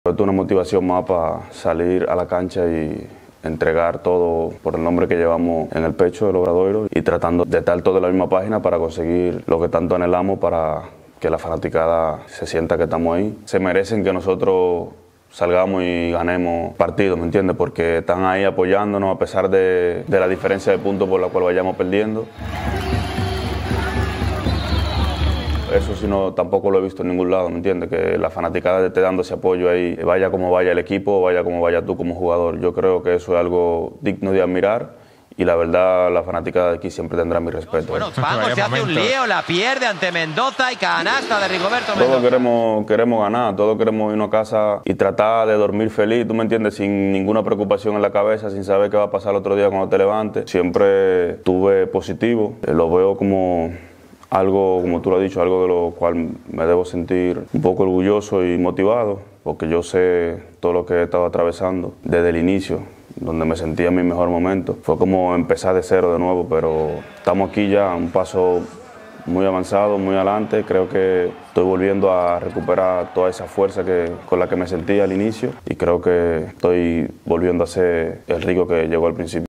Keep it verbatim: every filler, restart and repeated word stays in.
Es una motivación más para salir a la cancha y entregar todo por el nombre que llevamos en el pecho del Obradoiro y tratando de estar todos en la misma página para conseguir lo que tanto anhelamos, para que la fanaticada se sienta que estamos ahí. Se merecen que nosotros salgamos y ganemos partidos, ¿me entiendes? Porque están ahí apoyándonos a pesar de, de la diferencia de puntos por la cual vayamos perdiendo. Eso sí, no, tampoco lo he visto en ningún lado, ¿me entiendes? Que la fanaticada esté dando ese apoyo ahí, vaya como vaya el equipo, vaya como vaya tú como jugador. Yo creo que eso es algo digno de admirar y la verdad la fanaticada de aquí siempre tendrá mi respeto. Bueno, Paco se hace un lío, la pierde ante Mendoza y canasta de Rigoberto Mendoza. Todos queremos, queremos ganar, todos queremos irnos a casa y tratar de dormir feliz, ¿tú me entiendes? Sin ninguna preocupación en la cabeza, sin saber qué va a pasar el otro día cuando te levantes. Siempre estuve positivo, lo veo como algo, como tú lo has dicho, algo de lo cual me debo sentir un poco orgulloso y motivado, porque yo sé todo lo que he estado atravesando desde el inicio, donde me sentía en mi mejor momento. Fue como empezar de cero de nuevo, pero estamos aquí ya, un paso muy avanzado, muy adelante. Creo que estoy volviendo a recuperar toda esa fuerza que, con la que me sentía al inicio, y creo que estoy volviendo a ser el Rigo que llegó al principio.